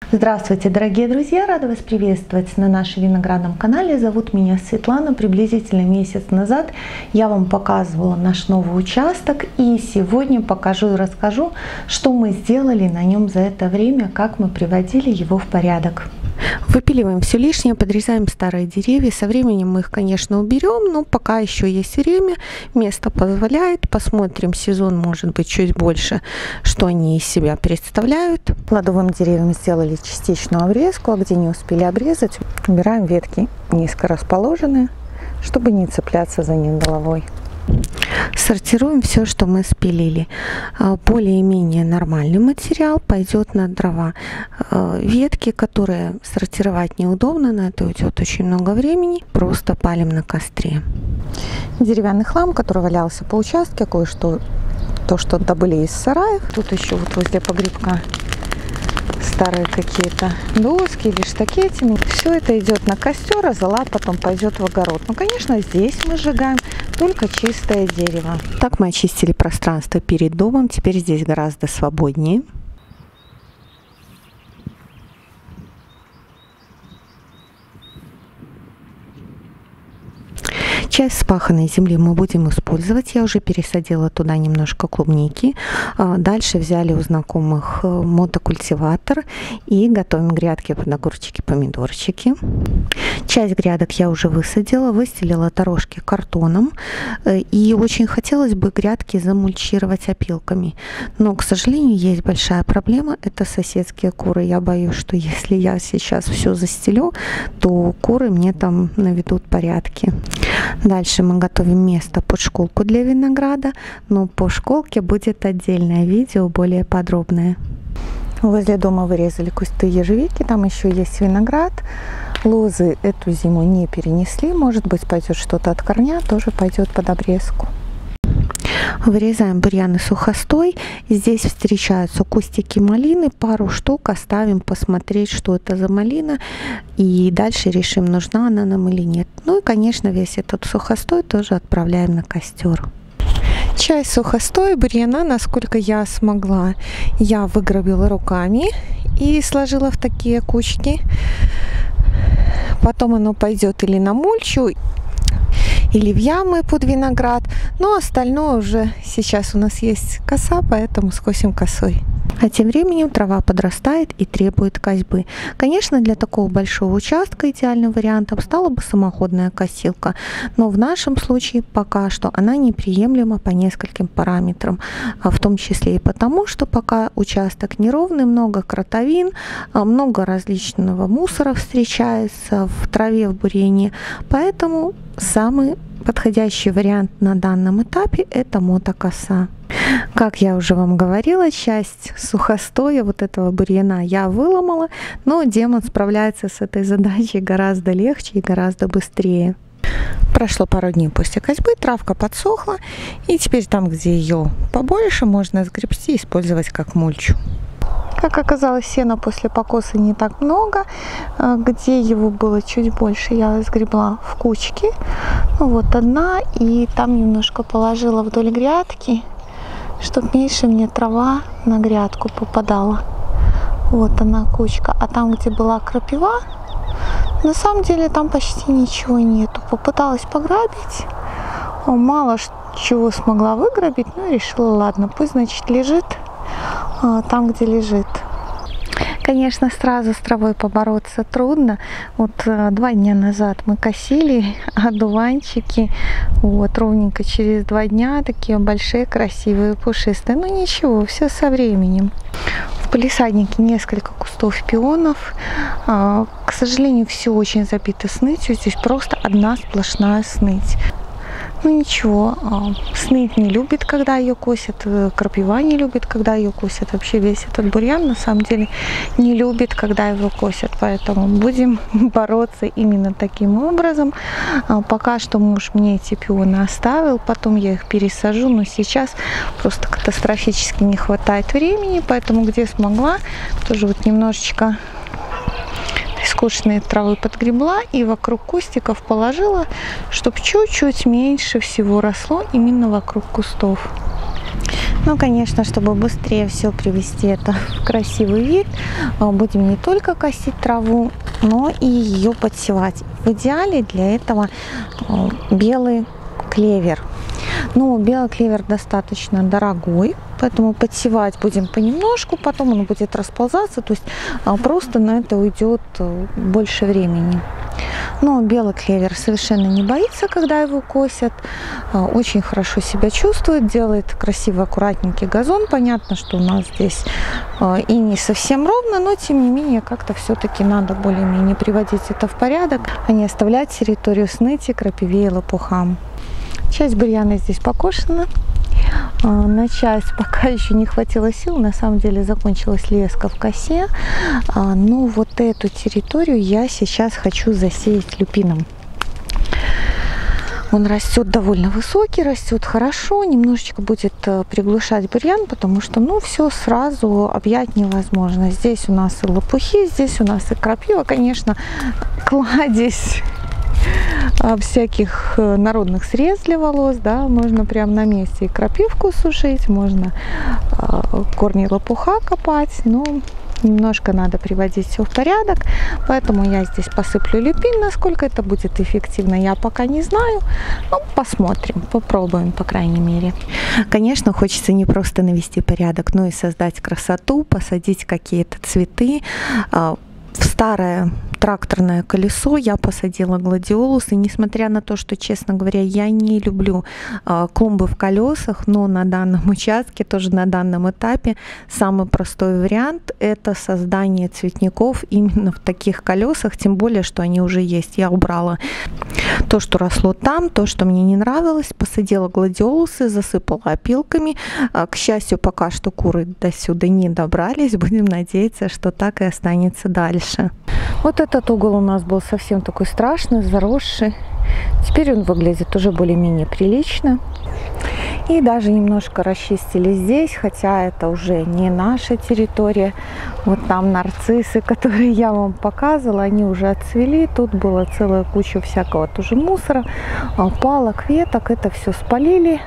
Здравствуйте, дорогие друзья! Рада вас приветствовать на нашем виноградном канале. Зовут меня Светлана. Приблизительно месяц назад я вам показывала наш новый участок. И сегодня покажу и расскажу, что мы сделали на нем за это время, как мы приводили его в порядок. Выпиливаем все лишнее, подрезаем старые деревья. Со временем мы их, конечно, уберем, но пока еще есть время, место позволяет. Посмотрим, сезон может быть чуть больше, что они из себя представляют. Плодовым деревьям сделали частичную обрезку, а где не успели обрезать, убираем ветки низко расположенные, чтобы не цепляться за них головой. Сортируем все, что мы спилили. Более-менее нормальный материал пойдет на дрова. Ветки, которые сортировать неудобно, на это уйдет очень много времени, просто палим на костре. Деревянный хлам, который валялся по участку, кое-что, то, что добыли из сараев. Тут еще вот возле погребка старые какие-то доски или штакетины. Все это идет на костер, а зола потом пойдет в огород. Ну, конечно, здесь мы сжигаем только чистое дерево. Так мы очистили пространство перед домом. Теперь здесь гораздо свободнее. Часть вспаханной земли мы будем использовать. Я уже пересадила туда немножко клубники. Дальше взяли у знакомых мотокультиватор и готовим грядки под огурчики, помидорчики. Часть грядок я уже высадила, выстелила дорожки картоном. И очень хотелось бы грядки замульчировать опилками. Но, к сожалению, есть большая проблема. Это соседские куры. Я боюсь, что если я сейчас все застелю, то куры мне там наведут порядки. Дальше мы готовим место под школку для винограда, но по школке будет отдельное видео, более подробное. Возле дома вырезали кусты ежевики, там еще есть виноград. Лозы эту зиму не перенесли, может быть, пойдет что-то от корня, тоже пойдет под обрезку. Вырезаем бурьян и сухостой. Здесь встречаются кустики малины, пару штук оставим посмотреть, что это за малина, и дальше решим, нужна она нам или нет. Ну и, конечно, весь этот сухостой тоже отправляем на костер. Часть сухостоя бурьяна, насколько я смогла, я выгребла руками и сложила в такие кучки. Потом оно пойдет или на мульчу, или в ямы под виноград, но остальное уже сейчас у нас есть коса, поэтому скосим косой. А тем временем трава подрастает и требует косьбы. Конечно, для такого большого участка идеальным вариантом стала бы самоходная косилка, но в нашем случае пока что она неприемлема по нескольким параметрам, в том числе и потому, что пока участок неровный, много кротовин, много различного мусора встречается в траве, в бурьяне, поэтому самый подходящий вариант на данном этапе — это мотокоса. Как я уже вам говорила, часть сухостоя вот этого бурьяна я выломала, но демон справляется с этой задачей гораздо легче и гораздо быстрее. Прошло пару дней после косьбы, травка подсохла, и теперь там, где ее побольше, можно сгребсти и использовать как мульчу. Как оказалось, сена после покоса не так много. Где его было чуть больше, я сгребла в кучки. Ну, вот одна, и там немножко положила вдоль грядки, чтобы меньше мне трава на грядку попадала. Вот она кучка. А там, где была крапива, на самом деле там почти ничего нету. Попыталась пограбить, мало чего смогла выграбить, но решила, ладно, пусть, значит, лежит там, где лежит. Конечно, сразу с травой побороться трудно. Вот 2 дня назад мы косили одуванчики. Вот ровненько через 2 дня такие большие, красивые, пушистые. Но ничего, все со временем. В палисаднике несколько кустов пионов. К сожалению, все очень забито снытью. Здесь просто одна сплошная сныть. Ну ничего, сныть не любит, когда ее косят, крапива не любит, когда ее косят. Вообще весь этот бурьян на самом деле не любит, когда его косят. Поэтому будем бороться именно таким образом. Пока что муж мне эти пионы оставил, потом я их пересажу, но сейчас просто катастрофически не хватает времени, поэтому где смогла, тоже вот немножечко скошенные травы подгребла и вокруг кустиков положила, чтобы чуть-чуть меньше всего росло именно вокруг кустов. Ну, конечно, чтобы быстрее все привести это в красивый вид, будем не только косить траву, но и ее подсевать. В идеале для этого белый клевер. Но белый клевер достаточно дорогой, поэтому подсевать будем понемножку, потом он будет расползаться, то есть просто на это уйдет больше времени. Но белый клевер совершенно не боится, когда его косят, очень хорошо себя чувствует, делает красивый, аккуратненький газон. Понятно, что у нас здесь и не совсем ровно, но тем не менее как-то все-таки надо более-менее приводить это в порядок, а не оставлять территорию сныти, крапиве и лопухам. Часть бурьяна здесь покошена. На часть пока еще не хватило сил, на самом деле закончилась леска в косе. Но вот эту территорию я сейчас хочу засеять люпином. Он растет довольно высокий, растет хорошо, немножечко будет приглушать бурьян, потому что, ну, все сразу объять невозможно. Здесь у нас и лопухи, здесь у нас и крапива, конечно, кладезь всяких народных средств для волос, да, можно прямо на месте и крапивку сушить, можно корни лопуха копать, но немножко надо приводить все в порядок, поэтому я здесь посыплю люпин. Насколько это будет эффективно, я пока не знаю, но посмотрим, попробуем, по крайней мере. Конечно, хочется не просто навести порядок, но и создать красоту, посадить какие-то цветы. В старое тракторное колесо я посадила гладиолусы, несмотря на то, что, честно говоря, я не люблю клумбы в колесах, но на данном участке, тоже на данном этапе, самый простой вариант – это создание цветников именно в таких колесах, тем более, что они уже есть. Я убрала то, что росло там, то, что мне не нравилось, посадила гладиолусы, засыпала опилками. К счастью, пока что куры до сюда не добрались, будем надеяться, что так и останется дальше. Вот этот угол у нас был совсем такой страшный, заросший. Теперь он выглядит уже более-менее прилично. И даже немножко расчистили здесь, хотя это уже не наша территория. Вот там нарциссы, которые я вам показывала, они уже отцвели. Тут была целая куча всякого тоже мусора, палок, веток. Это все спалили.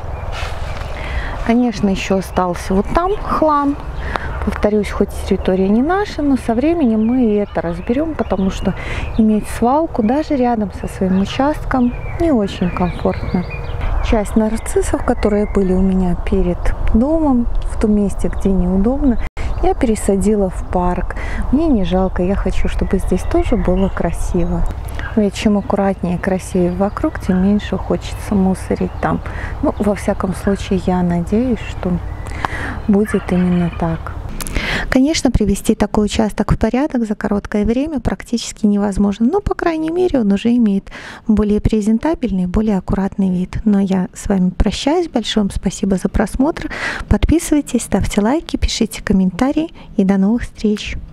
Конечно, еще остался вот там хлам. Повторюсь, хоть территория не наша, но со временем мы и это разберем, потому что иметь свалку даже рядом со своим участком не очень комфортно. Часть нарциссов, которые были у меня перед домом, в том месте, где неудобно, я пересадила в парк. Мне не жалко, я хочу, чтобы здесь тоже было красиво. Ведь чем аккуратнее и красивее вокруг, тем меньше хочется мусорить там. Ну, во всяком случае, я надеюсь, что будет именно так. Конечно, привести такой участок в порядок за короткое время практически невозможно, но, по крайней мере, он уже имеет более презентабельный, более аккуратный вид. Но я с вами прощаюсь. Большое вам спасибо за просмотр. Подписывайтесь, ставьте лайки, пишите комментарии и до новых встреч!